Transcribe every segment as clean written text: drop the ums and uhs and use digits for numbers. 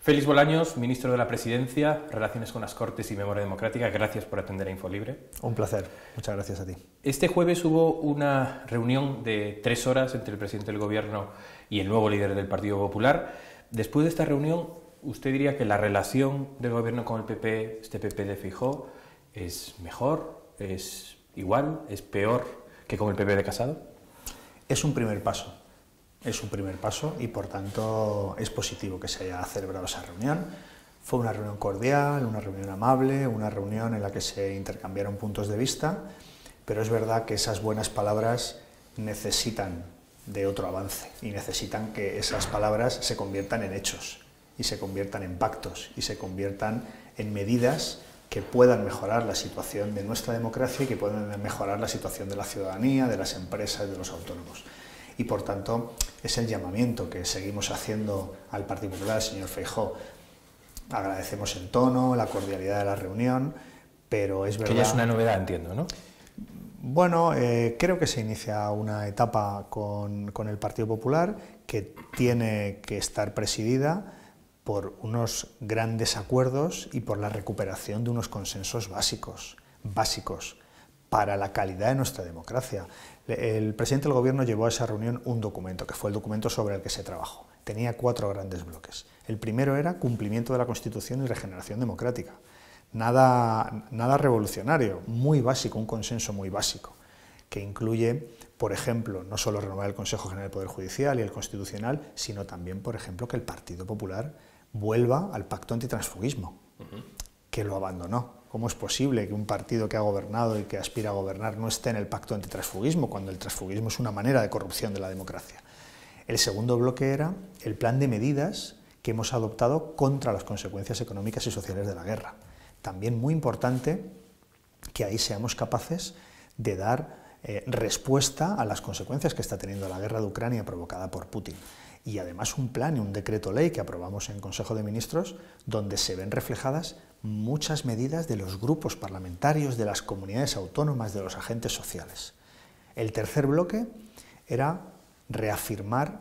Félix Bolaños, ministro de la Presidencia, Relaciones con las Cortes y Memoria Democrática, gracias por atender a Infolibre. Un placer, muchas gracias a ti. Este jueves hubo una reunión de 3 horas entre el presidente del Gobierno y el nuevo líder del Partido Popular. Después de esta reunión, ¿usted diría que la relación del Gobierno con el PP, este PP de Feijóo, es mejor, es igual, es peor que con el PP de Casado? Es un primer paso y por tanto es positivo que se haya celebrado esa reunión. Fue una reunión cordial, una reunión amable, una reunión en la que se intercambiaron puntos de vista, pero es verdad que esas buenas palabras necesitan de otro avance y necesitan que esas palabras se conviertan en hechos y se conviertan en pactos y se conviertan en medidas que puedan mejorar la situación de nuestra democracia y que puedan mejorar la situación de la ciudadanía, de las empresas, de los autónomos. Y por tanto es el llamamiento que seguimos haciendo al Partido Popular, señor Feijóo. Agradecemos el tono, la cordialidad de la reunión, pero es verdad... Que ya es una novedad, entiendo, ¿no? Bueno, creo que se inicia una etapa con el Partido Popular que tiene que estar presidida por unos grandes acuerdos y por la recuperación de unos consensos básicos para la calidad de nuestra democracia. El presidente del Gobierno llevó a esa reunión un documento, que fue el documento sobre el que se trabajó. Tenía 4 grandes bloques. El primero era cumplimiento de la Constitución y regeneración democrática. Nada revolucionario, muy básico, un consenso muy básico, que incluye, por ejemplo, no solo renovar el Consejo General del Poder Judicial y el Constitucional, sino también, por ejemplo, que el Partido Popular vuelva al pacto antitransfugismo, que lo abandonó. ¿Cómo es posible que un partido que ha gobernado y que aspira a gobernar no esté en el pacto antitransfugismo, cuando el transfugismo es una manera de corrupción de la democracia? El segundo bloque era el plan de medidas que hemos adoptado contra las consecuencias económicas y sociales de la guerra. También muy importante que ahí seamos capaces de dar respuesta a las consecuencias que está teniendo la guerra de Ucrania provocada por Putin. Y además un plan y un decreto ley que aprobamos en el Consejo de Ministros donde se ven reflejadas muchas medidas de los grupos parlamentarios, de las comunidades autónomas, de los agentes sociales. El tercer bloque era reafirmar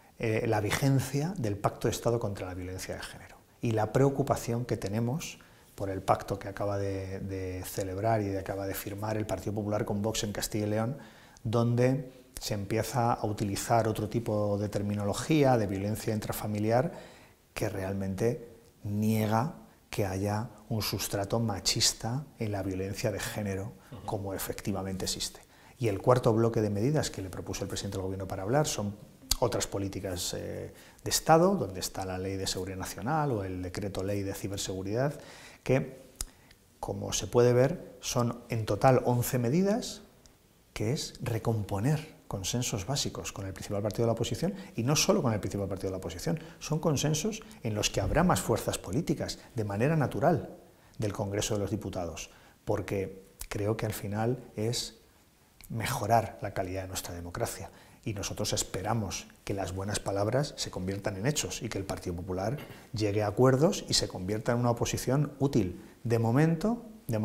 la vigencia del Pacto de Estado contra la Violencia de Género y la preocupación que tenemos por el pacto que acaba de celebrar y acaba de firmar el Partido Popular con Vox en Castilla y León, donde se empieza a utilizar otro tipo de terminología de violencia intrafamiliar que realmente niega que haya un sustrato machista en la violencia de género como efectivamente existe. Y el cuarto bloque de medidas que le propuso el presidente del Gobierno para hablar son otras políticas de Estado, donde está la Ley de Seguridad Nacional o el Decreto Ley de Ciberseguridad, que, como se puede ver, son en total 11 medidas, que es recomponer consensos básicos con el principal partido de la oposición, y no solo con el principal partido de la oposición, son consensos en los que habrá más fuerzas políticas, de manera natural, del Congreso de los Diputados, porque creo que al final es mejorar la calidad de nuestra democracia, y nosotros esperamos que las buenas palabras se conviertan en hechos y que el Partido Popular llegue a acuerdos y se convierta en una oposición útil. De momento,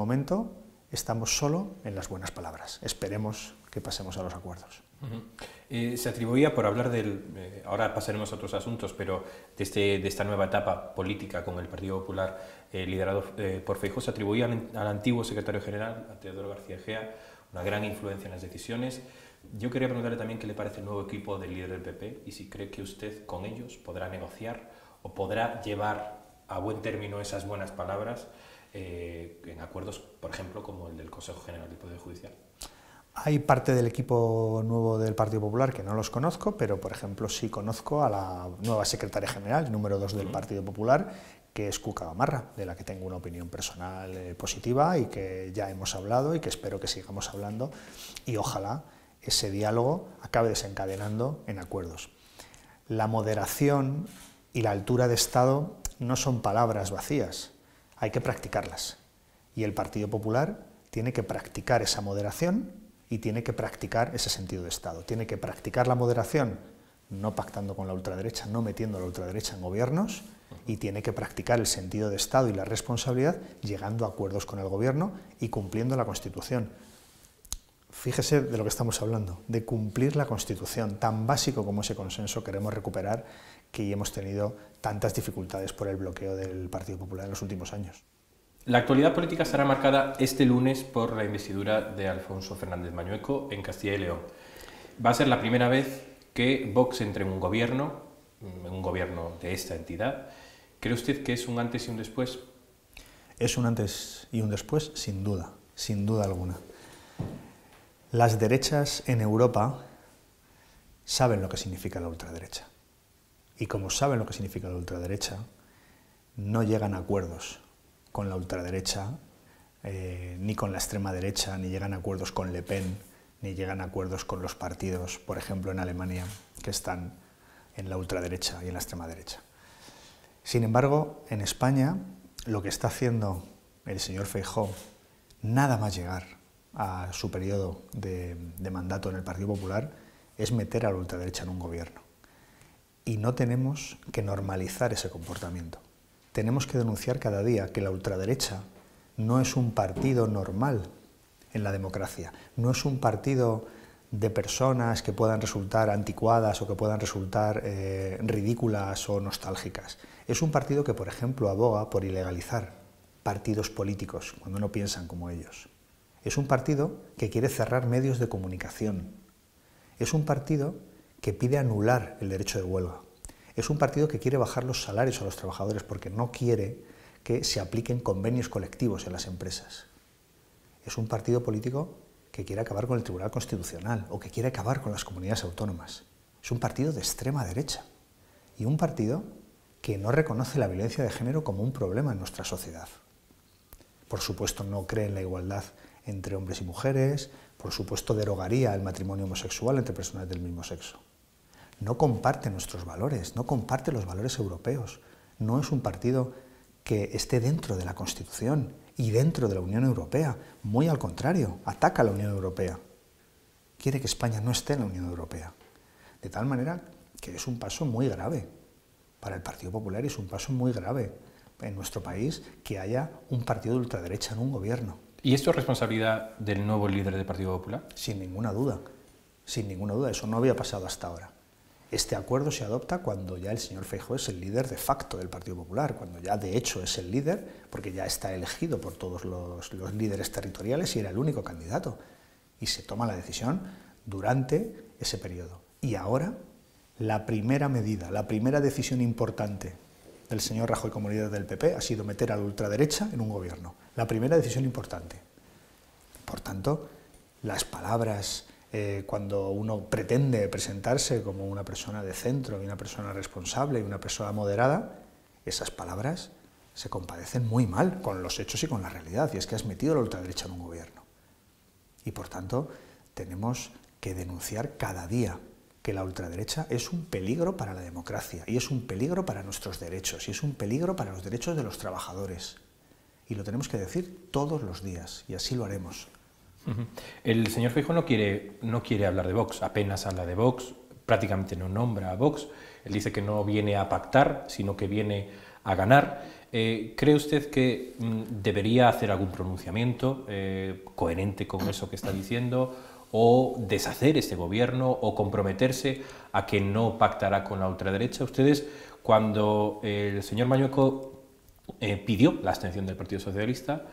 estamos solo en las buenas palabras. Esperemos que pasemos a los acuerdos. Se atribuía, por hablar ahora pasaremos a otros asuntos, pero de esta nueva etapa política con el Partido Popular liderado por Feijóo, se atribuía al antiguo secretario general, a Teodoro García Egea, una gran influencia en las decisiones. Yo quería preguntarle también qué le parece el nuevo equipo del líder del PP y si cree que usted con ellos podrá negociar o podrá llevar a buen término esas buenas palabras en acuerdos, por ejemplo, como el del Consejo General del Poder Judicial. Hay parte del equipo nuevo del Partido Popular que no los conozco, pero por ejemplo sí conozco a la nueva secretaria general, número 2 del Partido Popular, que es Cuca Gamarra, de la que tengo una opinión personal positiva y que ya hemos hablado y que espero que sigamos hablando y ojalá ese diálogo acabe desencadenando en acuerdos. La moderación y la altura de Estado no son palabras vacías, hay que practicarlas y el Partido Popular tiene que practicar esa moderación y tiene que practicar ese sentido de Estado. Tiene que practicar la moderación, no pactando con la ultraderecha, no metiendo a la ultraderecha en gobiernos, y tiene que practicar el sentido de Estado y la responsabilidad llegando a acuerdos con el Gobierno y cumpliendo la Constitución. Fíjese de lo que estamos hablando, de cumplir la Constitución, tan básico como ese consenso queremos recuperar, que hemos tenido tantas dificultades por el bloqueo del Partido Popular en los últimos años. La actualidad política estará marcada este lunes por la investidura de Alfonso Fernández Mañueco en Castilla y León. Va a ser la primera vez que Vox entre en un gobierno de esta entidad. ¿Cree usted que es un antes y un después? Es un antes y un después, sin duda alguna. Las derechas en Europa saben lo que significa la ultraderecha. Y como saben lo que significa la ultraderecha, no llegan a acuerdos con la ultraderecha, ni con la extrema derecha, ni llegan a acuerdos con Le Pen, ni llegan a acuerdos con los partidos, por ejemplo en Alemania, que están en la ultraderecha y en la extrema derecha. Sin embargo, en España, lo que está haciendo el señor Feijóo, nada más llegar a su periodo de mandato en el Partido Popular, es meter a la ultraderecha en un gobierno. Y no tenemos que normalizar ese comportamiento. Tenemos que denunciar cada día que la ultraderecha no es un partido normal en la democracia, no es un partido de personas que puedan resultar anticuadas o que puedan resultar ridículas o nostálgicas. Es un partido que, por ejemplo, aboga por ilegalizar partidos políticos cuando no piensan como ellos. Es un partido que quiere cerrar medios de comunicación. Es un partido que pide anular el derecho de huelga. Es un partido que quiere bajar los salarios a los trabajadores porque no quiere que se apliquen convenios colectivos en las empresas. Es un partido político que quiere acabar con el Tribunal Constitucional o que quiere acabar con las comunidades autónomas. Es un partido de extrema derecha y un partido que no reconoce la violencia de género como un problema en nuestra sociedad. Por supuesto, no cree en la igualdad entre hombres y mujeres, por supuesto, derogaría el matrimonio homosexual entre personas del mismo sexo. No comparte nuestros valores, no comparte los valores europeos. No es un partido que esté dentro de la Constitución y dentro de la Unión Europea. Muy al contrario, ataca a la Unión Europea. Quiere que España no esté en la Unión Europea. De tal manera que es un paso muy grave para el Partido Popular y es un paso muy grave en nuestro país que haya un partido de ultraderecha en un gobierno. ¿Y esto es responsabilidad del nuevo líder del Partido Popular? Sin ninguna duda, eso no había pasado hasta ahora. Este acuerdo se adopta cuando ya el señor Feijóo es el líder de facto del Partido Popular, cuando ya de hecho es el líder, porque ya está elegido por todos los líderes territoriales y era el único candidato. Y se toma la decisión durante ese periodo. Y ahora, la primera medida, la primera decisión importante del señor Rajoy como líder del PP ha sido meter a la ultraderecha en un gobierno. La primera decisión importante. Por tanto, las palabras, cuando uno pretende presentarse como una persona de centro y una persona responsable y una persona moderada, esas palabras se compadecen muy mal con los hechos y con la realidad, y es que has metido a la ultraderecha en un gobierno. Y por tanto, tenemos que denunciar cada día que la ultraderecha es un peligro para la democracia, y es un peligro para nuestros derechos, y es un peligro para los derechos de los trabajadores. Y lo tenemos que decir todos los días, y así lo haremos. El señor Feijóo no quiere hablar de Vox, apenas habla de Vox, prácticamente no nombra a Vox. Él dice que no viene a pactar, sino que viene a ganar. ¿Cree usted que debería hacer algún pronunciamiento coherente con eso que está diciendo, o deshacer este gobierno, o comprometerse a que no pactará con la ultraderecha? Ustedes, cuando el señor Mañueco pidió la abstención del Partido Socialista,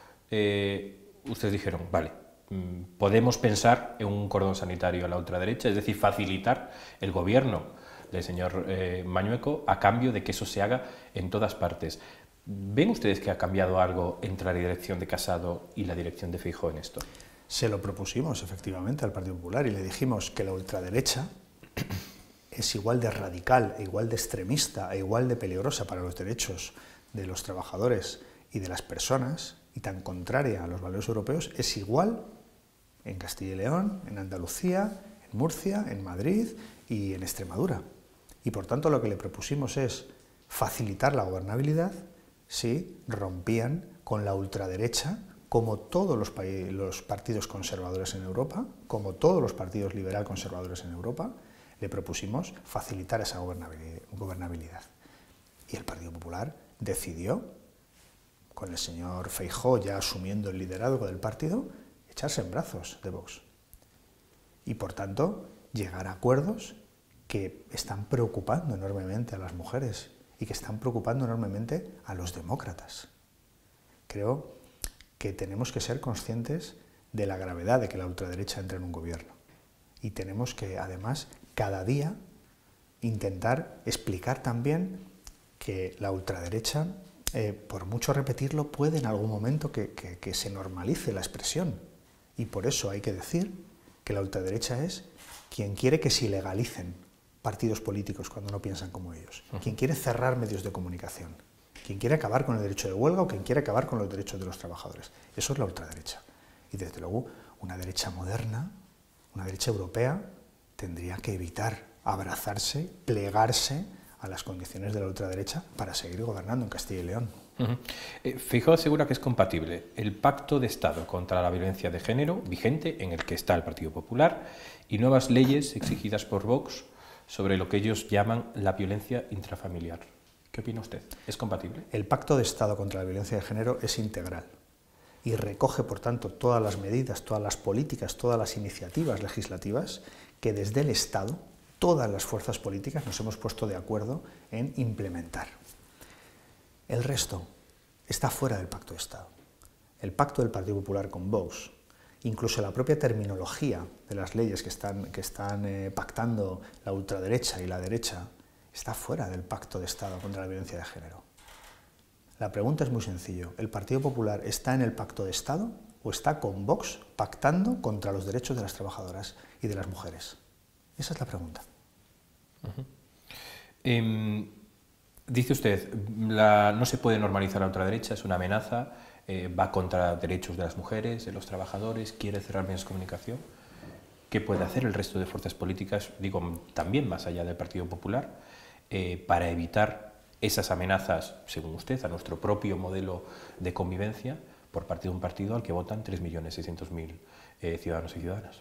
ustedes dijeron, vale, podemos pensar en un cordón sanitario a la ultraderecha, es decir, facilitar el gobierno del señor Mañueco a cambio de que eso se haga en todas partes. ¿Ven ustedes que ha cambiado algo entre la dirección de Casado y la dirección de Feijóo en esto? Se lo propusimos efectivamente al Partido Popular y le dijimos que la ultraderecha es igual de radical, e igual de extremista, e igual de peligrosa para los derechos de los trabajadores y de las personas, y tan contraria a los valores europeos, es igual en Castilla y León, en Andalucía, en Murcia, en Madrid y en Extremadura. Y por tanto lo que le propusimos es facilitar la gobernabilidad si rompían con la ultraderecha, como todos los partidos conservadores en Europa, como todos los partidos liberal conservadores en Europa, le propusimos facilitar esa gobernabilidad. Y el Partido Popular decidió, con el señor Feijóo ya asumiendo el liderazgo del partido, echarse en brazos de Vox. Y por tanto, llegar a acuerdos que están preocupando enormemente a las mujeres y que están preocupando enormemente a los demócratas. Creo que tenemos que ser conscientes de la gravedad de que la ultraderecha entre en un gobierno. Y tenemos que, además, cada día intentar explicar también que la ultraderecha, por mucho repetirlo, puede en algún momento que se normalice la expresión. Y por eso hay que decir que la ultraderecha es quien quiere que se ilegalicen partidos políticos cuando no piensan como ellos, quien quiere cerrar medios de comunicación, quien quiere acabar con el derecho de huelga o quien quiere acabar con los derechos de los trabajadores. Eso es la ultraderecha. Y desde luego una derecha moderna, una derecha europea, tendría que evitar abrazarse, plegarse a las condiciones de la ultraderecha para seguir gobernando en Castilla y León. Feijóo asegura que es compatible el pacto de Estado contra la violencia de género, vigente, en el que está el Partido Popular, y nuevas leyes exigidas por Vox sobre lo que ellos llaman la violencia intrafamiliar. ¿Qué opina usted? ¿Es compatible? El pacto de Estado contra la violencia de género es integral y recoge, por tanto, todas las medidas, todas las políticas, todas las iniciativas legislativas que desde el Estado, todas las fuerzas políticas nos hemos puesto de acuerdo en implementar. El resto está fuera del pacto de Estado. El pacto del Partido Popular con Vox, incluso la propia terminología de las leyes que están pactando la ultraderecha y la derecha, está fuera del pacto de Estado contra la violencia de género. La pregunta es muy sencilla. ¿El Partido Popular está en el pacto de Estado o está con Vox pactando contra los derechos de las trabajadoras y de las mujeres? Esa es la pregunta. Dice usted, no se puede normalizar la ultraderecha, es una amenaza, va contra derechos de las mujeres, de los trabajadores, quiere cerrar medios de comunicación. ¿Qué puede hacer el resto de fuerzas políticas, digo, también más allá del Partido Popular, para evitar esas amenazas, según usted, a nuestro propio modelo de convivencia por parte de un partido al que votan 3.600.000 ciudadanos y ciudadanas?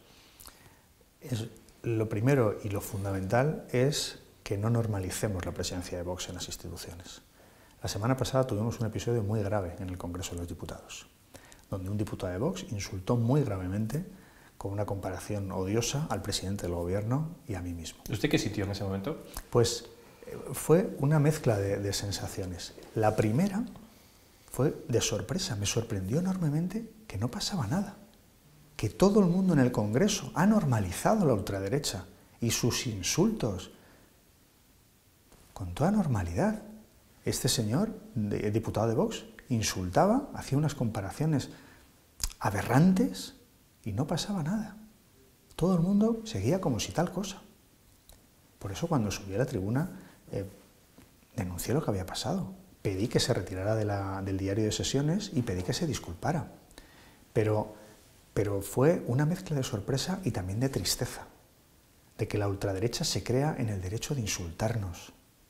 Lo primero y lo fundamental es que no normalicemos la presencia de Vox en las instituciones. La semana pasada tuvimos un episodio muy grave en el Congreso de los Diputados, donde un diputado de Vox insultó muy gravemente, con una comparación odiosa, al presidente del Gobierno y a mí mismo. ¿Usted qué sintió en ese momento? Pues fue una mezcla de sensaciones. La primera fue de sorpresa. Me sorprendió enormemente que no pasaba nada, que todo el mundo en el Congreso ha normalizado la ultraderecha y sus insultos con toda normalidad. Este señor, diputado de Vox, insultaba, hacía unas comparaciones aberrantes y no pasaba nada. Todo el mundo seguía como si tal cosa. Por eso cuando subí a la tribuna denuncié lo que había pasado. Pedí que se retirara del diario de sesiones y pedí que se disculpara. Pero fue una mezcla de sorpresa y también de tristeza, de que la ultraderecha se crea en el derecho de insultarnos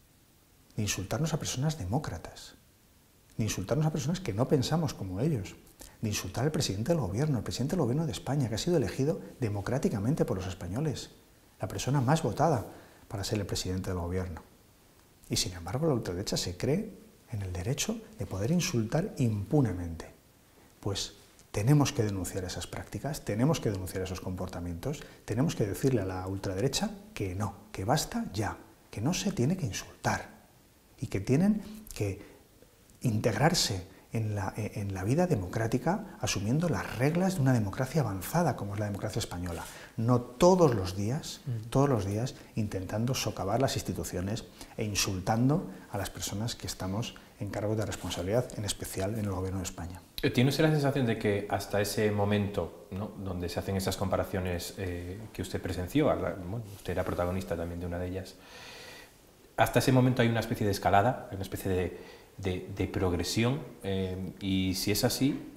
a personas demócratas, de insultarnos a personas que no pensamos como ellos, de insultar al presidente del Gobierno, el presidente del Gobierno de España, que ha sido elegido democráticamente por los españoles, la persona más votada para ser el presidente del Gobierno. Y sin embargo la ultraderecha se cree en el derecho de poder insultar impunemente. Pues tenemos que denunciar esas prácticas, tenemos que denunciar esos comportamientos, tenemos que decirle a la ultraderecha que no, que basta ya, que no se tiene que insultar y que tienen que integrarse en la vida democrática asumiendo las reglas de una democracia avanzada como es la democracia española, no todos los días intentando socavar las instituciones e insultando a las personas que estamos en cargos de responsabilidad, en especial en el Gobierno de España. ¿Tiene usted la sensación de que hasta ese momento, ¿no?, donde se hacen esas comparaciones que usted presenció, bueno, usted era protagonista también de una de ellas, hasta ese momento hay una especie de escalada, una especie de progresión, y si es así,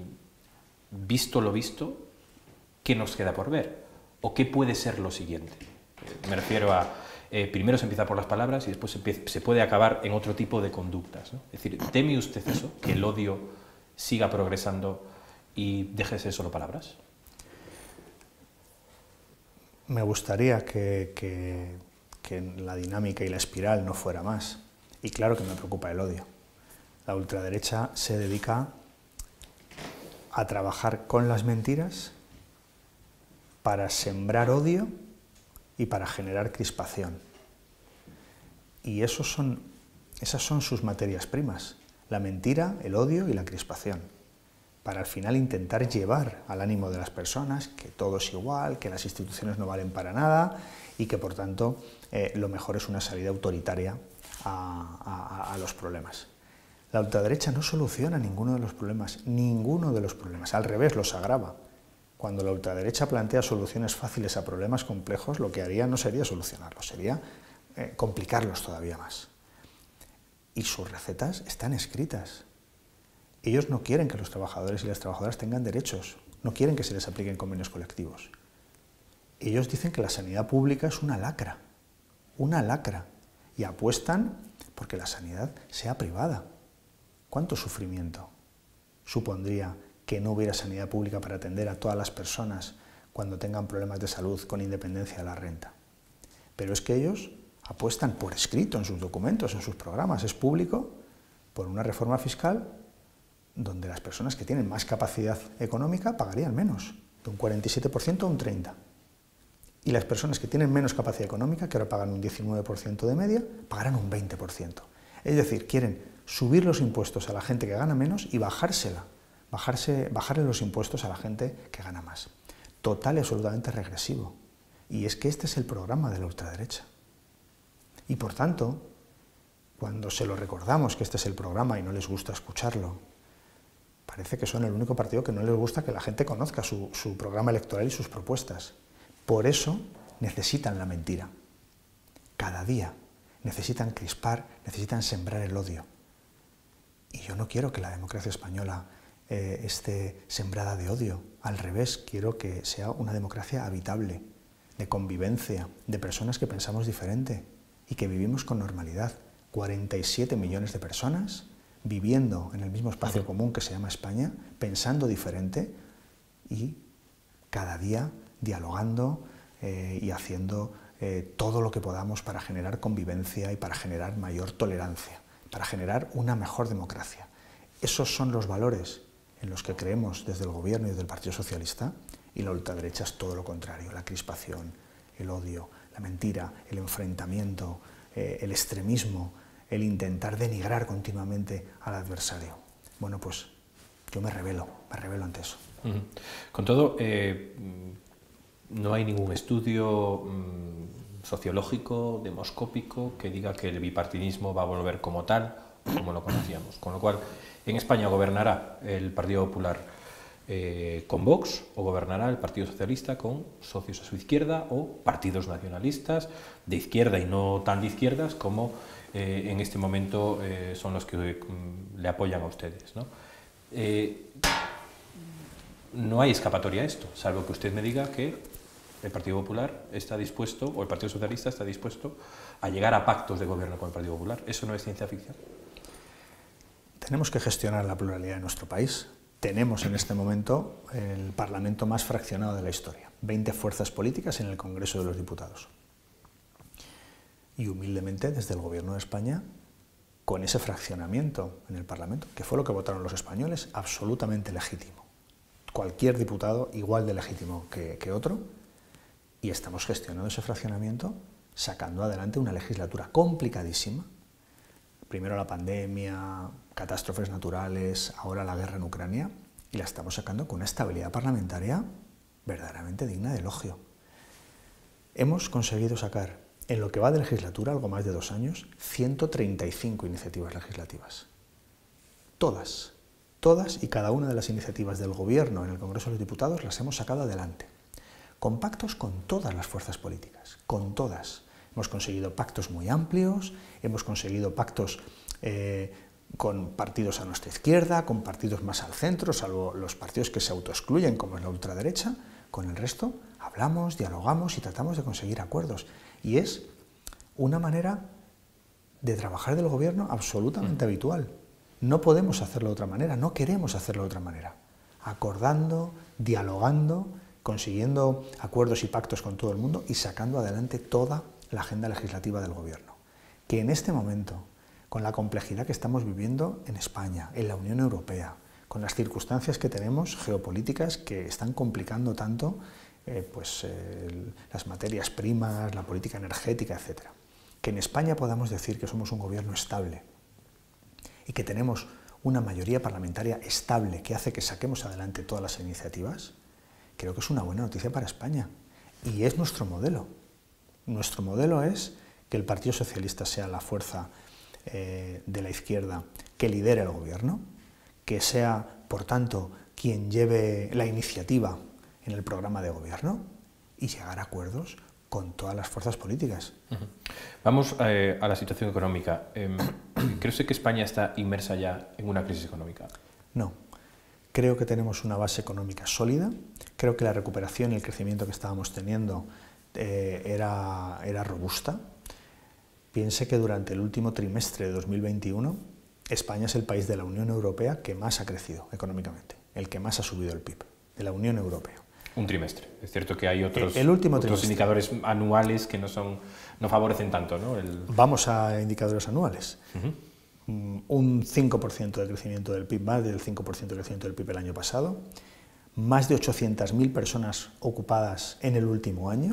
visto lo visto, ¿qué nos queda por ver? ¿O qué puede ser lo siguiente? Me refiero a, primero se empieza por las palabras y después se puede acabar en otro tipo de conductas, ¿no? Es decir, ¿teme usted eso, que el odio siga progresando y deje de ser solo palabras? Me gustaría que la dinámica y la espiral no fuera más. Y claro que me preocupa el odio. La ultraderecha se dedica a trabajar con las mentiras para sembrar odio y para generar crispación. Y esas son sus materias primas, la mentira, el odio y la crispación, para al final intentar llevar al ánimo de las personas que todo es igual, que las instituciones no valen para nada y que por tanto lo mejor es una salida autoritaria a los problemas. La ultraderecha no soluciona ninguno de los problemas, al revés, los agrava. Cuando la ultraderecha plantea soluciones fáciles a problemas complejos, lo que haría no sería solucionarlos, sería complicarlos todavía más. Y sus recetas están escritas. Ellos no quieren que los trabajadores y las trabajadoras tengan derechos, no quieren que se les apliquen convenios colectivos. Ellos dicen que la sanidad pública es una lacra, y apuestan porque la sanidad sea privada. ¿Cuánto sufrimiento supondría que no hubiera sanidad pública para atender a todas las personas cuando tengan problemas de salud con independencia de la renta? Pero es que ellos apuestan por escrito en sus documentos, en sus programas, es público, por una reforma fiscal donde las personas que tienen más capacidad económica pagarían menos, de un 47% a un 30%. Y las personas que tienen menos capacidad económica, que ahora pagan un 19% de media, pagarán un 20%. Es decir, quieren subir los impuestos a la gente que gana menos y bajarle los impuestos a la gente que gana más. Total y absolutamente regresivo. Y es que este es el programa de la ultraderecha. Y por tanto, cuando se lo recordamos que este es el programa y no les gusta escucharlo, parece que son el único partido que no les gusta que la gente conozca su programa electoral y sus propuestas. Por eso necesitan la mentira. Cada día necesitan crispar, necesitan sembrar el odio. Y yo no quiero que la democracia española esté sembrada de odio. Al revés, quiero que sea una democracia habitable, de convivencia, de personas que pensamos diferente y que vivimos con normalidad. 47 millones de personas viviendo en el mismo espacio común que se llama España, pensando diferente y cada día dialogando y haciendo todo lo que podamos para generar convivencia y para generar mayor tolerancia, para generar una mejor democracia. Esos son los valores en los que creemos desde el Gobierno y desde el Partido Socialista, y la ultraderecha es todo lo contrario, la crispación, el odio, la mentira, el enfrentamiento, el extremismo, el intentar denigrar continuamente al adversario. Bueno, pues yo me rebelo ante eso. Con todo, no hay ningún estudio sociológico, demoscópico, que diga que el bipartidismo va a volver como tal, como lo conocíamos. Con lo cual, en España gobernará el Partido Popular con Vox, o gobernará el Partido Socialista con socios a su izquierda, o partidos nacionalistas de izquierda y no tan de izquierdas como en este momento son los que le apoyan a ustedes, ¿no? No hay escapatoria a esto, salvo que usted me diga que el Partido Popular está dispuesto, o el Partido Socialista está dispuesto a llegar a pactos de gobierno con el Partido Popular. ¿Eso no es ciencia ficción? Tenemos que gestionar la pluralidad de nuestro país. Tenemos en este momento el Parlamento más fraccionado de la historia, 20 fuerzas políticas en el Congreso de los Diputados. Y humildemente, desde el Gobierno de España, con ese fraccionamiento en el Parlamento, que fue lo que votaron los españoles, absolutamente legítimo. Cualquier diputado igual de legítimo que otro, y estamos gestionando ese fraccionamiento, sacando adelante una legislatura complicadísima. Primero la pandemia, catástrofes naturales, ahora la guerra en Ucrania, y la estamos sacando con una estabilidad parlamentaria verdaderamente digna de elogio. Hemos conseguido sacar, en lo que va de legislatura, algo más de 2 años, 135 iniciativas legislativas. Todas y cada una de las iniciativas del Gobierno en el Congreso de los Diputados las hemos sacado adelante, con pactos con todas las fuerzas políticas, con todas. Hemos conseguido pactos muy amplios, hemos conseguido pactos con partidos a nuestra izquierda, con partidos más al centro, salvo los partidos que se autoexcluyen, como es la ultraderecha. Con el resto hablamos, dialogamos y tratamos de conseguir acuerdos. Y es una manera de trabajar del Gobierno absolutamente habitual. No podemos hacerlo de otra manera, no queremos hacerlo de otra manera. Acordando, dialogando, consiguiendo acuerdos y pactos con todo el mundo y sacando adelante toda la agenda legislativa del Gobierno. Que en este momento, con la complejidad que estamos viviendo en España, en la Unión Europea, con las circunstancias que tenemos geopolíticas que están complicando tanto las materias primas, la política energética, etc. Que en España podamos decir que somos un gobierno estable y que tenemos una mayoría parlamentaria estable que hace que saquemos adelante todas las iniciativas, creo que es una buena noticia para España. Y es nuestro modelo. Nuestro modelo es que el Partido Socialista sea la fuerza de la izquierda que lidere el gobierno, que sea, por tanto, quien lleve la iniciativa en el programa de gobierno y llegar a acuerdos con todas las fuerzas políticas. Vamos a la situación económica. ¿Cree usted que España está inmersa ya en una crisis económica? No. Creo que tenemos una base económica sólida. Creo que la recuperación y el crecimiento que estábamos teniendo era robusta. Piense que durante el último trimestre de 2021 España es el país de la Unión Europea que más ha crecido económicamente, el que más ha subido el PIB de la Unión Europea. Un trimestre. Es cierto que hay otros trimestre. Indicadores anuales que no favorecen tanto, ¿no? Vamos a indicadores anuales. Un 5% de crecimiento del PIB, más del 5% de crecimiento del PIB el año pasado, más de 800.000 personas ocupadas en el último año,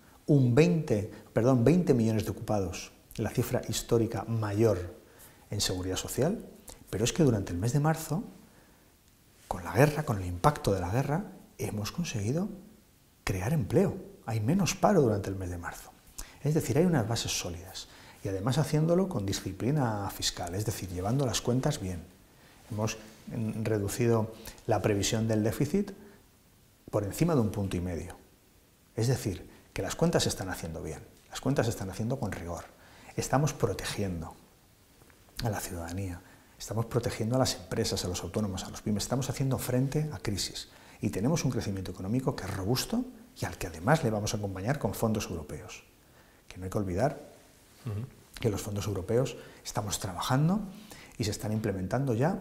20 millones de ocupados, la cifra histórica mayor en seguridad social, pero es que durante el mes de marzo, con la guerra, con el impacto de la guerra, hemos conseguido crear empleo. Hay menos paro durante el mes de marzo. Es decir, hay unas bases sólidas. Y además haciéndolo con disciplina fiscal, es decir, llevando las cuentas bien. Hemos reducido la previsión del déficit por encima de 1,5 puntos. Es decir, que las cuentas se están haciendo bien, las cuentas se están haciendo con rigor. Estamos protegiendo a la ciudadanía, estamos protegiendo a las empresas, a los autónomos, a los pymes, estamos haciendo frente a crisis. Y tenemos un crecimiento económico que es robusto y al que además le vamos a acompañar con fondos europeos. Que no hay que olvidar que los fondos europeos estamos trabajando y se están implementando ya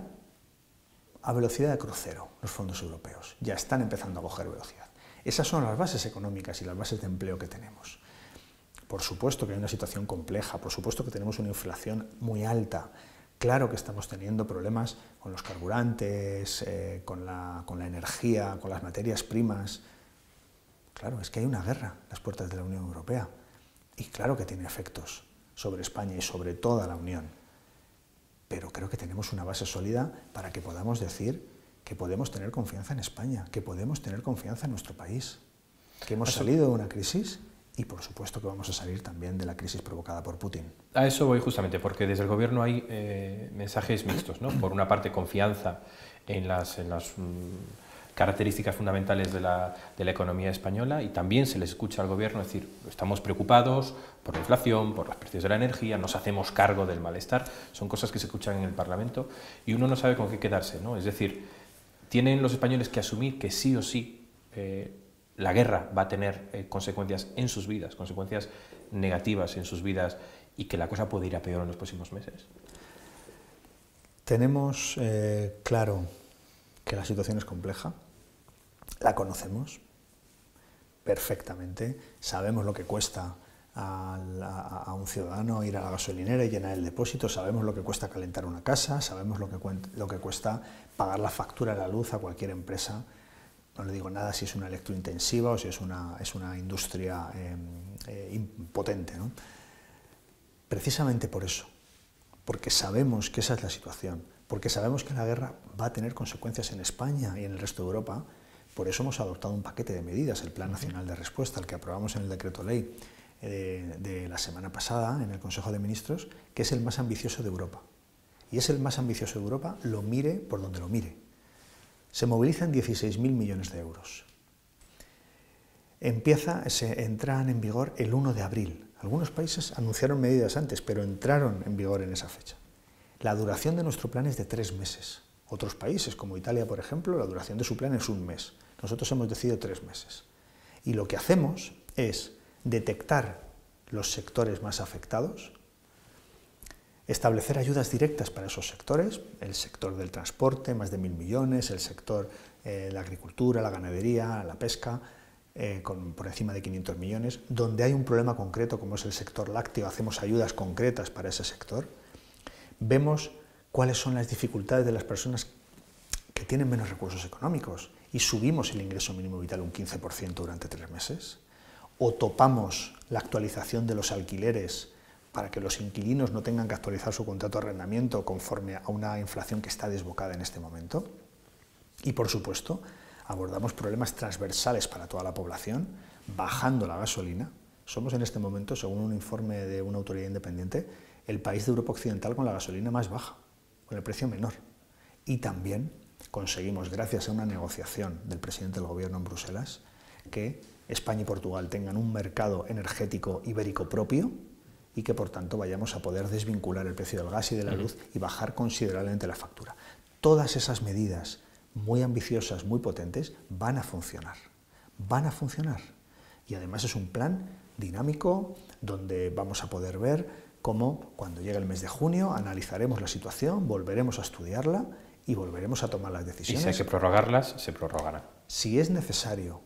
a velocidad de crucero, los fondos europeos. Ya están empezando a coger velocidad. Esas son las bases económicas y las bases de empleo que tenemos. Por supuesto que hay una situación compleja, por supuesto que tenemos una inflación muy alta. Claro que estamos teniendo problemas con los carburantes, con la energía, con las materias primas. Claro, es que hay una guerra a las puertas de la Unión Europea. Y claro que tiene efectos sobre España y sobre toda la Unión. Pero creo que tenemos una base sólida para que podamos decir que podemos tener confianza en España, que podemos tener confianza en nuestro país, que hemos salido de una crisis y por supuesto que vamos a salir también de la crisis provocada por Putin. A eso voy justamente, porque desde el gobierno hay mensajes mixtos, ¿no? Por una parte, confianza en las características fundamentales de la economía española, y también se les escucha al gobierno decir, estamos preocupados por la inflación, por los precios de la energía, nos hacemos cargo del malestar. Son cosas que se escuchan en el Parlamento y uno no sabe con qué quedarse, ¿no? Es decir, tienen los españoles que asumir que sí o sí la guerra va a tener consecuencias en sus vidas, consecuencias negativas en sus vidas, y que la cosa puede ir a peor en los próximos meses. Tenemos claro que la situación es compleja, la conocemos perfectamente, sabemos lo que cuesta a un ciudadano ir a la gasolinera y llenar el depósito, sabemos lo que cuesta calentar una casa, sabemos lo que cuesta pagar la factura de la luz a cualquier empresa. No le digo nada si es una electrointensiva o si es una industria potente, ¿no? Precisamente por eso, porque sabemos que esa es la situación, porque sabemos que la guerra va a tener consecuencias en España y en el resto de Europa, por eso hemos adoptado un paquete de medidas, el Plan Nacional de Respuesta, el que aprobamos en el decreto ley de la semana pasada en el Consejo de Ministros, que es el más ambicioso de Europa. Y es el más ambicioso de Europa, lo mire por donde lo mire. Se movilizan 16.000 millones de euros. Entran en vigor el 1 de abril. Algunos países anunciaron medidas antes, pero entraron en vigor en esa fecha. La duración de nuestro plan es de 3 meses. Otros países, como Italia, por ejemplo, la duración de su plan es 1 mes. Nosotros hemos decidido 3 meses. Y lo que hacemos es detectar los sectores más afectados, establecer ayudas directas para esos sectores, el sector del transporte, más de 1.000 millones, el sector de la agricultura, la ganadería, la pesca, por encima de 500 millones, donde hay un problema concreto como es el sector lácteo, hacemos ayudas concretas para ese sector, vemos cuáles son las dificultades de las personas que tienen menos recursos económicos y subimos el ingreso mínimo vital un 15% durante 3 meses, o topamos la actualización de los alquileres para que los inquilinos no tengan que actualizar su contrato de arrendamiento conforme a una inflación que está desbocada en este momento. Y, por supuesto, abordamos problemas transversales para toda la población, bajando la gasolina. Somos en este momento, según un informe de una autoridad independiente, el país de Europa Occidental con la gasolina más baja, con el precio menor. Y también conseguimos, gracias a una negociación del presidente del Gobierno en Bruselas, que España y Portugal tengan un mercado energético ibérico propio y que, por tanto, vayamos a poder desvincular el precio del gas y de la luz y bajar considerablemente la factura. Todas esas medidas muy ambiciosas, muy potentes, van a funcionar. Van a funcionar. Y además es un plan dinámico donde vamos a poder ver cómo, cuando llegue el mes de junio, analizaremos la situación, volveremos a estudiarla y volveremos a tomar las decisiones. Y si hay que prorrogarlas, se prorrogarán. Si es necesario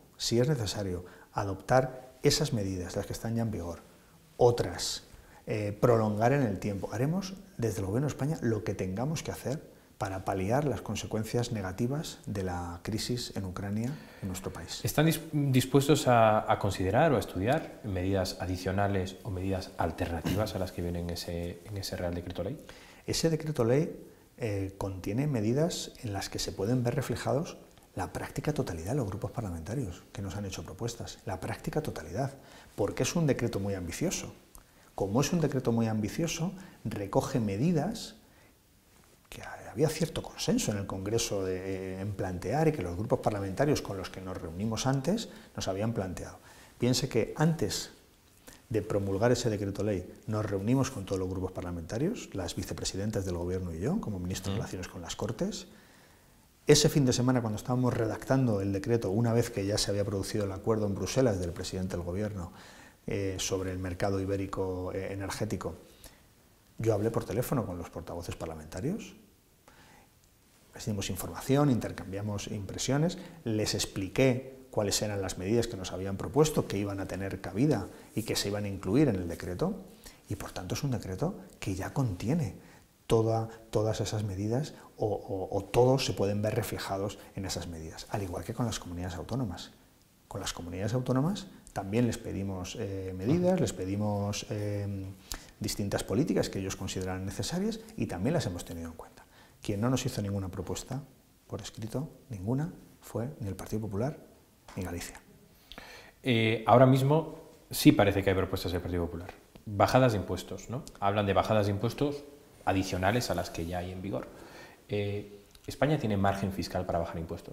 adoptar esas medidas, las que están ya en vigor, otras, prolongar en el tiempo, haremos desde el Gobierno de España lo que tengamos que hacer para paliar las consecuencias negativas de la crisis en Ucrania en nuestro país. ¿Están dispuestos a considerar o a estudiar medidas adicionales o medidas alternativas a las que vienen en ese Real Decreto Ley? Ese Decreto Ley contiene medidas en las que se pueden ver reflejados la práctica totalidad de los grupos parlamentarios que nos han hecho propuestas, la práctica totalidad, porque es un decreto muy ambicioso. Como es un decreto muy ambicioso, recoge medidas que había cierto consenso en el Congreso en plantear y que los grupos parlamentarios con los que nos reunimos antes nos habían planteado. Piense que antes de promulgar ese decreto ley nos reunimos con todos los grupos parlamentarios, las vicepresidentas del Gobierno y yo, como ministro de Relaciones con las Cortes. Ese fin de semana, cuando estábamos redactando el decreto, una vez que ya se había producido el acuerdo en Bruselas del presidente del Gobierno sobre el mercado ibérico energético, yo hablé por teléfono con los portavoces parlamentarios, les dimos información, intercambiamos impresiones, les expliqué cuáles eran las medidas que nos habían propuesto, que iban a tener cabida y que se iban a incluir en el decreto, y por tanto es un decreto que ya contiene todas esas medidas o todos se pueden ver reflejados en esas medidas, al igual que con las comunidades autónomas. Con las comunidades autónomas también les pedimos medidas, les pedimos distintas políticas que ellos consideran necesarias y también las hemos tenido en cuenta. Quien no nos hizo ninguna propuesta por escrito, ninguna, fue ni el Partido Popular ni Galicia. Ahora mismo sí parece que hay propuestas del Partido Popular. Bajadas de impuestos, ¿no? Hablan de bajadas de impuestos adicionales a las que ya hay en vigor. ¿España tiene margen fiscal para bajar impuestos?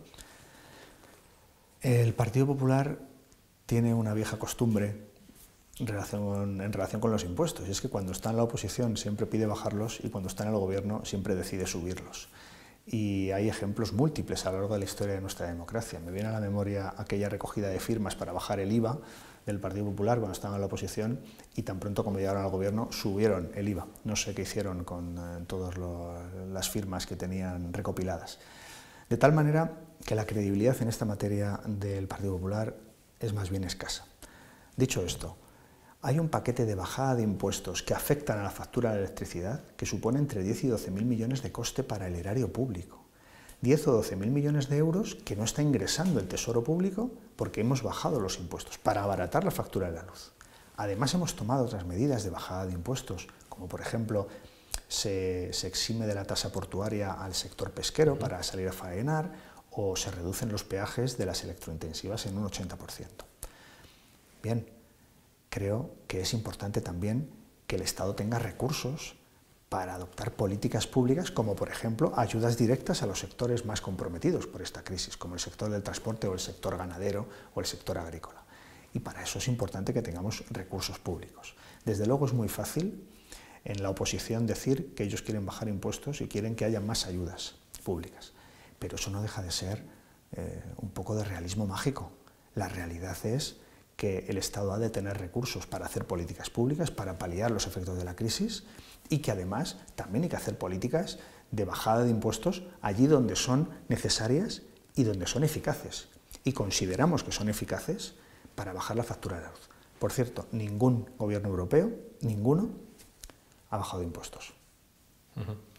El Partido Popular tiene una vieja costumbre en relación con los impuestos, y es que cuando está en la oposición siempre pide bajarlos y cuando está en el gobierno siempre decide subirlos. Y hay ejemplos múltiples a lo largo de la historia de nuestra democracia. Me viene a la memoria aquella recogida de firmas para bajar el IVA del Partido Popular cuando estaban en la oposición y tan pronto como llegaron al gobierno subieron el IVA. No sé qué hicieron con todas las firmas que tenían recopiladas. De tal manera que la credibilidad en esta materia del Partido Popular es más bien escasa. Dicho esto, hay un paquete de bajada de impuestos que afectan a la factura de la electricidad que supone entre 10 y 12.000 millones de coste para el erario público. 10 o 12.000 millones de euros que no está ingresando el Tesoro Público porque hemos bajado los impuestos para abaratar la factura de la luz. Además hemos tomado otras medidas de bajada de impuestos, como por ejemplo se exime de la tasa portuaria al sector pesquero para salir a faenar o se reducen los peajes de las electrointensivas en un 80%. Bien, creo que es importante también que el Estado tenga recursos para adoptar políticas públicas como, por ejemplo, ayudas directas a los sectores más comprometidos por esta crisis, como el sector del transporte o el sector ganadero o el sector agrícola. Y para eso es importante que tengamos recursos públicos. Desde luego es muy fácil en la oposición decir que ellos quieren bajar impuestos y quieren que haya más ayudas públicas, pero eso no deja de ser un poco de realismo mágico. La realidad es que el Estado ha de tener recursos para hacer políticas públicas, para paliar los efectos de la crisis y que además también hay que hacer políticas de bajada de impuestos allí donde son necesarias y donde son eficaces. Y consideramos que son eficaces para bajar la factura de la luz. Por cierto, ningún gobierno europeo, ninguno, ha bajado impuestos.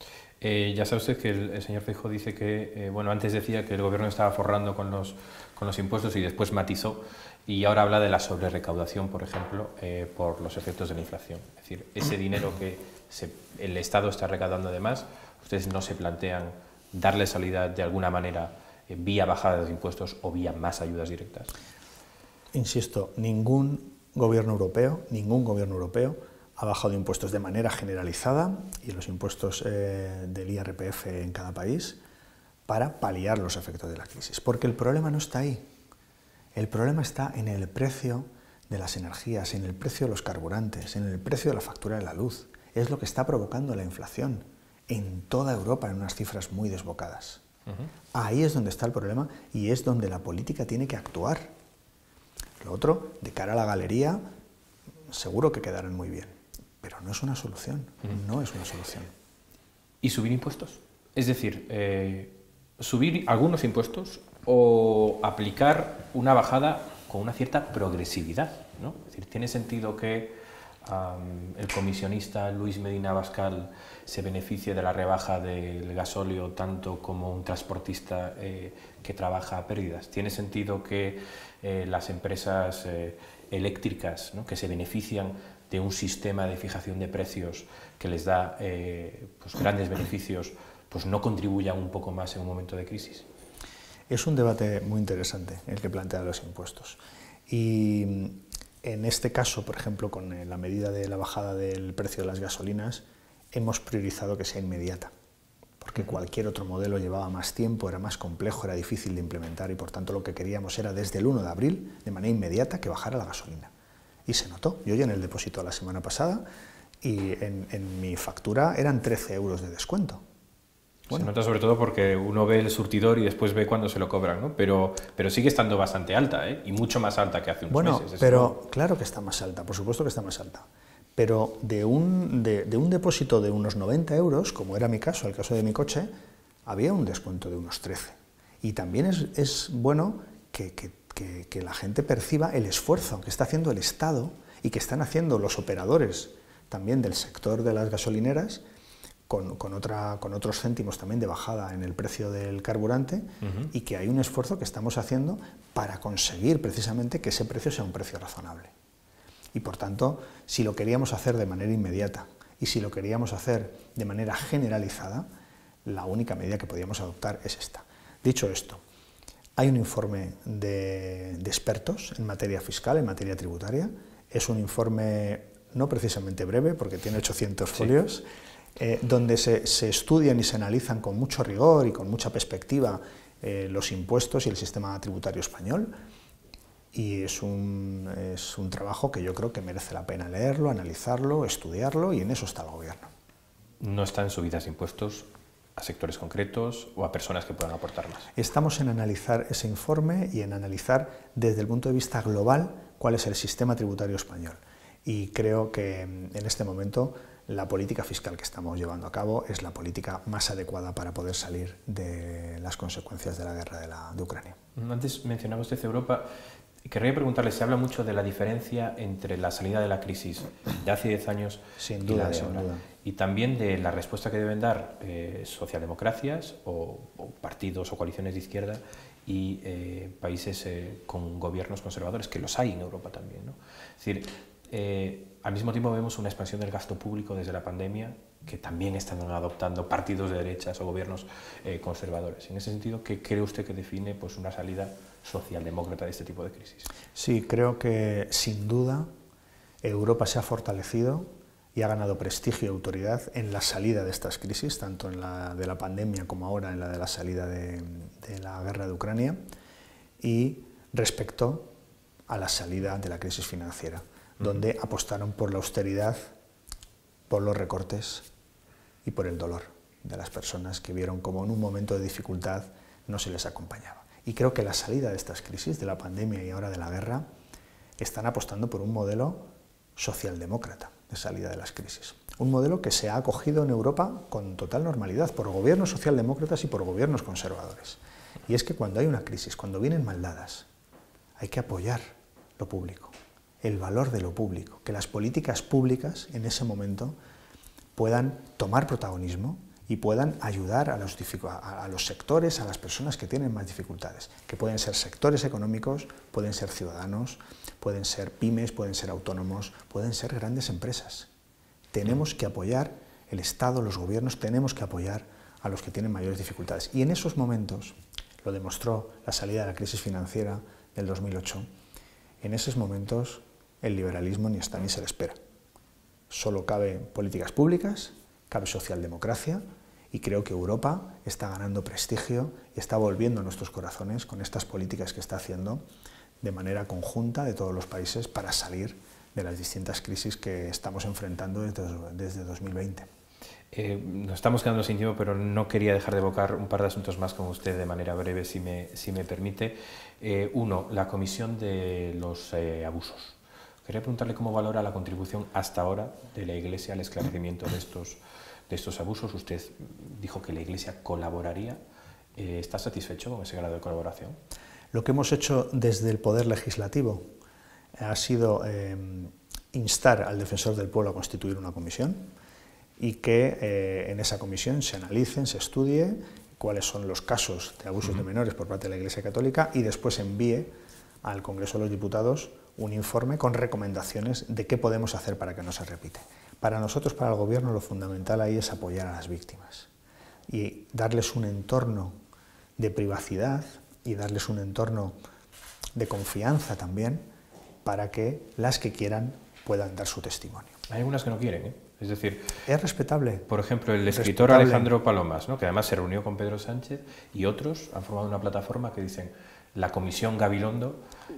Ya sabe usted que el señor Feijóo dice que, bueno, antes decía que el gobierno estaba forrando con los impuestos y después matizó, y ahora habla de la sobrerecaudación, por ejemplo, por los efectos de la inflación. Es decir, ese dinero que el Estado está recaudando de más, ustedes no se plantean darle salida de alguna manera vía bajada de impuestos o vía más ayudas directas. Insisto, ningún gobierno europeo ha bajado impuestos de manera generalizada y los impuestos del IRPF en cada país para paliar los efectos de la crisis. Porque el problema no está ahí. El problema está en el precio de las energías, en el precio de los carburantes, en el precio de la factura de la luz. Es lo que está provocando la inflación en toda Europa en unas cifras muy desbocadas. Ahí es donde está el problema y es donde la política tiene que actuar. Lo otro, de cara a la galería, seguro que quedarán muy bien, pero no es una solución, no es una solución. ¿Y subir impuestos? Es decir, subir algunos impuestos o aplicar una bajada con una cierta progresividad, ¿no? Es decir, ¿tiene sentido que el comisionista Luis Medina Abascal se beneficie de la rebaja del gasóleo tanto como un transportista que trabaja a pérdidas? ¿Tiene sentido que las empresas eléctricas, ¿no?, que se benefician de un sistema de fijación de precios que les da pues grandes beneficios, pues no contribuyan un poco más en un momento de crisis? Es un debate muy interesante el que plantea los impuestos. Y en este caso, por ejemplo, con la medida de la bajada del precio de las gasolinas, hemos priorizado que sea inmediata, porque cualquier otro modelo llevaba más tiempo, era más complejo, era difícil de implementar y por tanto lo que queríamos era desde el 1 de abril, de manera inmediata, que bajara la gasolina. Y se notó. Yo ya en el depósito la semana pasada y en mi factura eran 13 euros de descuento. Bueno, se nota sobre todo porque uno ve el surtidor y después ve cuándo se lo cobran, ¿no? Pero sigue estando bastante alta, ¿eh? Y mucho más alta que hace unos meses. Pero claro que está más alta, por supuesto que está más alta. Pero de un depósito de unos 90 euros, como era mi caso, el caso de mi coche, había un descuento de unos 13. Y también es bueno que la gente perciba el esfuerzo que está haciendo el Estado y que están haciendo los operadores también del sector de las gasolineras, con otros céntimos también de bajada en el precio del carburante, y que hay un esfuerzo que estamos haciendo para conseguir precisamente que ese precio sea un precio razonable. Y por tanto, si lo queríamos hacer de manera inmediata y si lo queríamos hacer de manera generalizada, la única medida que podíamos adoptar es esta. Dicho esto, hay un informe de expertos en materia fiscal, en materia tributaria. Es un informe no precisamente breve, porque tiene 800 folios, donde se estudian y se analizan con mucho rigor y con mucha perspectiva los impuestos y el sistema tributario español, y es un trabajo que yo creo que merece la pena leerlo, analizarlo, estudiarlo, y en eso está el Gobierno. ¿No están subidas de impuestos a sectores concretos o a personas que puedan aportar más? Estamos en analizar ese informe y en analizar desde el punto de vista global cuál es el sistema tributario español, y creo que en este momento la política fiscal que estamos llevando a cabo es la política más adecuada para poder salir de las consecuencias de la guerra de Ucrania. Antes mencionaba usted Europa. Querría preguntarle, se habla mucho de la diferencia entre la salida de la crisis de hace 10 años sin duda, y la de ahora, y también de la respuesta que deben dar socialdemocracias o partidos o coaliciones de izquierda y países con gobiernos conservadores, que los hay en Europa también, ¿no? Es decir, al mismo tiempo vemos una expansión del gasto público desde la pandemia, que también están adoptando partidos de derechas o gobiernos conservadores. En ese sentido, ¿qué cree usted que define pues una salida socialdemócrata de este tipo de crisis? Sí, creo que sin duda Europa se ha fortalecido y ha ganado prestigio y autoridad en la salida de estas crisis, tanto en la de la pandemia como ahora en la de la salida de la guerra de Ucrania, y respecto a la salida de la crisis financiera, donde apostaron por la austeridad, por los recortes y por el dolor de las personas que vieron como en un momento de dificultad no se les acompañaba. Y creo que la salida de estas crisis, de la pandemia y ahora de la guerra, están apostando por un modelo socialdemócrata de salida de las crisis. Un modelo que se ha acogido en Europa con total normalidad por gobiernos socialdemócratas y por gobiernos conservadores. Y es que cuando hay una crisis, cuando vienen maldadas, hay que apoyar lo público, el valor de lo público, que las políticas públicas en ese momento puedan tomar protagonismo y puedan ayudar a los sectores, a las personas que tienen más dificultades, que pueden ser sectores económicos, pueden ser ciudadanos, pueden ser pymes, pueden ser autónomos, pueden ser grandes empresas. Tenemos que apoyar, el Estado, los gobiernos, tenemos que apoyar a los que tienen mayores dificultades. Y en esos momentos, lo demostró la salida de la crisis financiera del 2008, en esos momentos el liberalismo ni está ni se le espera. Solo cabe políticas públicas, cabe socialdemocracia, y creo que Europa está ganando prestigio y está volviendo a nuestros corazones con estas políticas que está haciendo de manera conjunta de todos los países para salir de las distintas crisis que estamos enfrentando desde 2020. Nos estamos quedando sin tiempo, pero no quería dejar de evocar un par de asuntos más con usted de manera breve, si me permite. Uno, la comisión de los abusos. Quería preguntarle cómo valora la contribución hasta ahora de la Iglesia al esclarecimiento de estos abusos. Usted dijo que la Iglesia colaboraría. ¿Está satisfecho con ese grado de colaboración? Lo que hemos hecho desde el Poder Legislativo ha sido instar al Defensor del Pueblo a constituir una comisión y que en esa comisión se analicen, se estudie cuáles son los casos de abusos de menores por parte de la Iglesia Católica y después envíe al Congreso de los Diputados un informe con recomendaciones de qué podemos hacer para que no se repite. Para nosotros, para el Gobierno, lo fundamental ahí es apoyar a las víctimas y darles un entorno de privacidad y darles un entorno de confianza también para que las que quieran puedan dar su testimonio. Hay algunas que no quieren, ¿eh? Es decir, es respetable. Por ejemplo, el escritor Alejandro Palomas, ¿no?, que además se reunió con Pedro Sánchez, y otros han formado una plataforma que dicen: la Comisión Gabilondo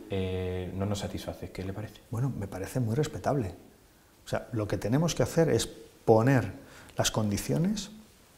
no nos satisface. ¿Qué le parece? Bueno, me parece muy respetable. O sea, lo que tenemos que hacer es poner las condiciones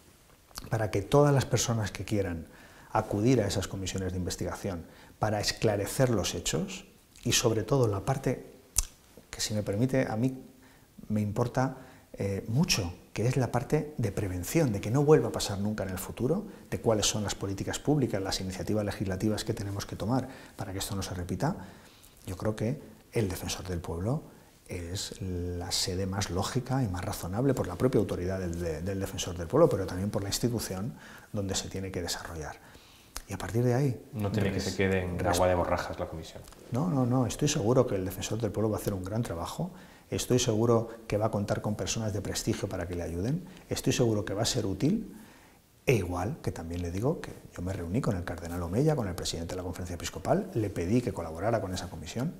para que todas las personas que quieran acudir a esas comisiones de investigación para esclarecer los hechos, y sobre todo la parte que, si me permite, a mí me importa mucho, que es la parte de prevención, de que no vuelva a pasar nunca en el futuro, de cuáles son las políticas públicas, las iniciativas legislativas que tenemos que tomar para que esto no se repita. Yo creo que el Defensor del Pueblo es la sede más lógica y más razonable por la propia autoridad del Defensor del Pueblo, pero también por la institución donde se tiene que desarrollar. Y a partir de ahí... No tiene que se quede en agua de borrajas la comisión. No, estoy seguro que el Defensor del Pueblo va a hacer un gran trabajo, estoy seguro que va a contar con personas de prestigio para que le ayuden, estoy seguro que va a ser útil, e igual que también le digo que yo me reuní con el cardenal Omeya, con el presidente de la Conferencia Episcopal, le pedí que colaborara con esa comisión,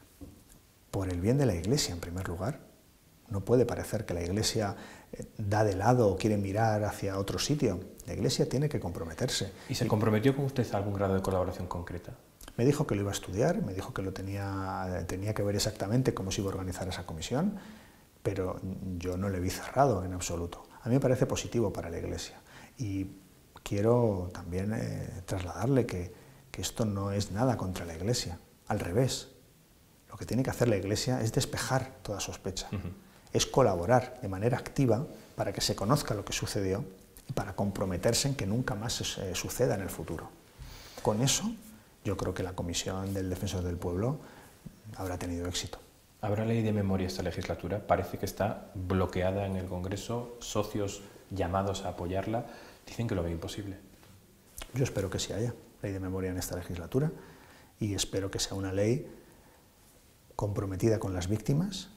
por el bien de la Iglesia en primer lugar. No puede parecer que la Iglesia da de lado o quiere mirar hacia otro sitio. La Iglesia tiene que comprometerse. ¿Y se comprometió con usted a algún grado de colaboración concreta? Me dijo que lo iba a estudiar, me dijo que tenía que ver exactamente cómo se iba a organizar esa comisión, pero yo no le vi cerrado en absoluto. A mí me parece positivo para la Iglesia y quiero también trasladarle que esto no es nada contra la Iglesia, al revés. Lo que tiene que hacer la Iglesia es despejar toda sospecha, es colaborar de manera activa para que se conozca lo que sucedió y para comprometerse en que nunca más suceda en el futuro. Con eso, yo creo que la Comisión del Defensor del Pueblo habrá tenido éxito. ¿Habrá ley de memoria esta legislatura? Parece que está bloqueada en el Congreso, socios llamados a apoyarla dicen que lo ven imposible. Yo espero que sí haya ley de memoria en esta legislatura y espero que sea una ley comprometida con las víctimas,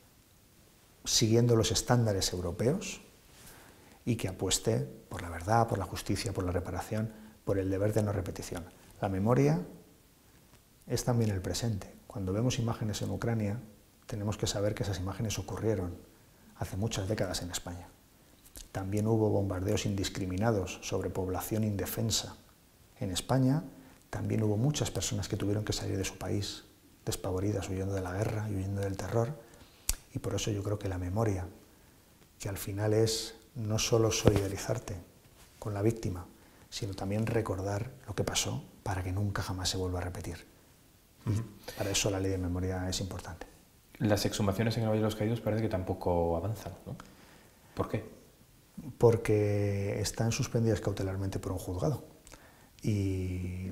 siguiendo los estándares europeos y que apueste por la verdad, por la justicia, por la reparación, por el deber de no repetición. La memoria es también el presente. Cuando vemos imágenes en Ucrania, tenemos que saber que esas imágenes ocurrieron hace muchas décadas en España. También hubo bombardeos indiscriminados sobre población indefensa en España. También hubo muchas personas que tuvieron que salir de su país, despavoridas, huyendo de la guerra y huyendo del terror. Y por eso yo creo que la memoria, que al final es no solo solidarizarte con la víctima, sino también recordar lo que pasó para que nunca jamás se vuelva a repetir. Para eso la ley de memoria es importante. Las exhumaciones en el Valle de los Caídos parece que tampoco avanzan, ¿no? ¿Por qué? Porque están suspendidas cautelarmente por un juzgado. Y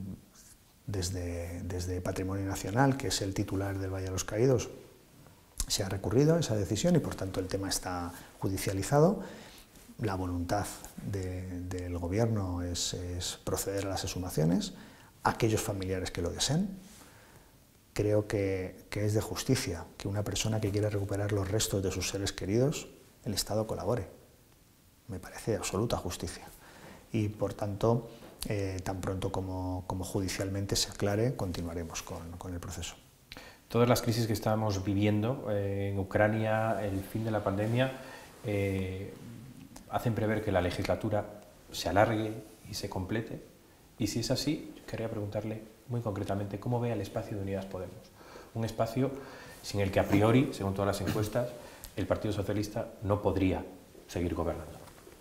desde Patrimonio Nacional, que es el titular del Valle de los Caídos, se ha recurrido a esa decisión y por tanto el tema está judicializado. la voluntad del Gobierno es proceder a las exhumaciones, aquellos familiares que lo deseen. Creo que es de justicia que una persona que quiera recuperar los restos de sus seres queridos, el Estado colabore. Me parece de absoluta justicia. Y por tanto, tan pronto como judicialmente se aclare, continuaremos con el proceso. Todas las crisis que estamos viviendo en Ucrania, el fin de la pandemia, hacen prever que la legislatura se alargue y se complete. Y si es así, quería preguntarle muy concretamente cómo ve al espacio de Unidas Podemos. Un espacio sin el que a priori, según todas las encuestas, el Partido Socialista no podría seguir gobernando.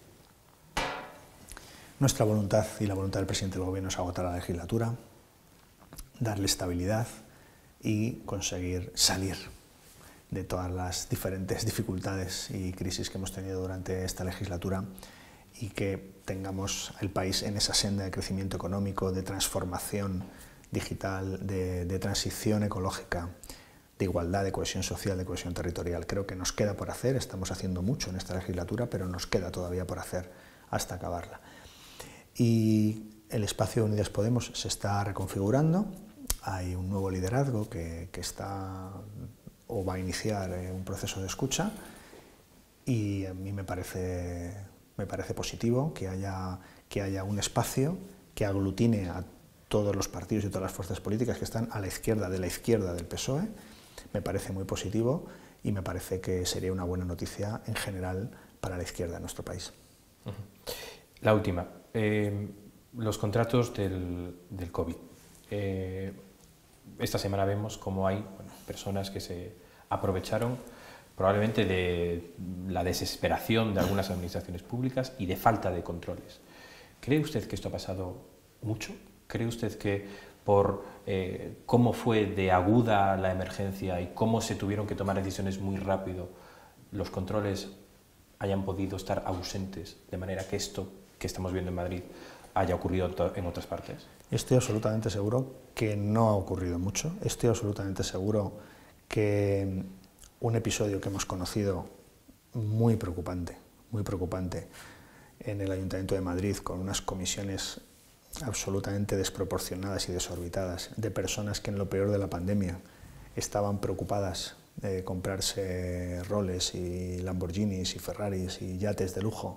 Nuestra voluntad y la voluntad del presidente del Gobierno es agotar la legislatura, darle estabilidad y conseguir salir de todas las diferentes dificultades y crisis que hemos tenido durante esta legislatura y que tengamos el país en esa senda de crecimiento económico, de transformación digital, de transición ecológica, de igualdad, de cohesión social, de cohesión territorial. Creo que nos queda por hacer, estamos haciendo mucho en esta legislatura, pero nos queda todavía por hacer hasta acabarla. Y el espacio de Unidas Podemos se está reconfigurando, hay un nuevo liderazgo que está o va a iniciar un proceso de escucha y a mí me parece positivo que haya un espacio que aglutine a todos los partidos y todas las fuerzas políticas que están a la izquierda del PSOE. Me parece muy positivo y me parece que sería una buena noticia en general para la izquierda de nuestro país. La última, los contratos del COVID. Esta semana vemos cómo hay personas que se aprovecharon probablemente de la desesperación de algunas administraciones públicas y de falta de controles. ¿Cree usted que esto ha pasado mucho? ¿Cree usted que por cómo fue de aguda la emergencia y cómo se tuvieron que tomar decisiones muy rápido, los controles hayan podido estar ausentes, de manera que esto que estamos viendo en Madrid haya ocurrido en otras partes? Estoy absolutamente seguro que no ha ocurrido mucho. Estoy absolutamente seguro que un episodio que hemos conocido muy preocupante en el Ayuntamiento de Madrid, con unas comisiones absolutamente desproporcionadas y desorbitadas de personas que en lo peor de la pandemia estaban preocupadas de comprarse Rolex y Lamborghinis y Ferraris y yates de lujo,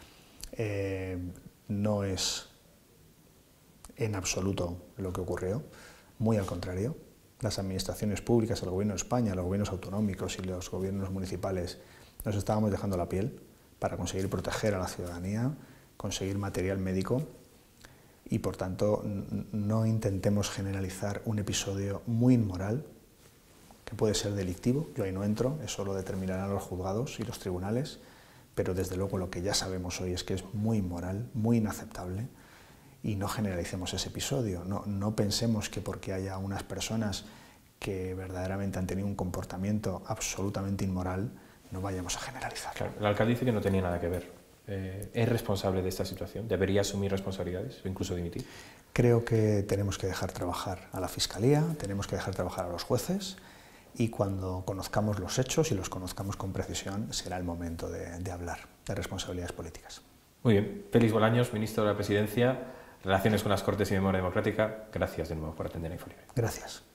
no es en absoluto lo que ocurrió, muy al contrario. Las administraciones públicas, el Gobierno de España, los gobiernos autonómicos y los gobiernos municipales nos estábamos dejando la piel para conseguir proteger a la ciudadanía, conseguir material médico y, por tanto, no intentemos generalizar un episodio muy inmoral, que puede ser delictivo, yo ahí no entro, eso lo determinarán los juzgados y los tribunales, pero desde luego lo que ya sabemos hoy es que es muy inmoral, muy inaceptable, y no generalicemos ese episodio. No pensemos que porque haya unas personas que verdaderamente han tenido un comportamiento absolutamente inmoral, no vayamos a generalizar. Claro, el alcalde dice que no tenía nada que ver. ¿Es responsable de esta situación? ¿Debería asumir responsabilidades o incluso dimitir? Creo que tenemos que dejar trabajar a la Fiscalía, tenemos que dejar trabajar a los jueces y cuando conozcamos los hechos y los conozcamos con precisión será el momento de hablar de responsabilidades políticas. Muy bien. Félix Bolaños, ministro de la Presidencia, Relaciones con las Cortes y Memoria Democrática, gracias de nuevo por atender a InfoLibre. Gracias.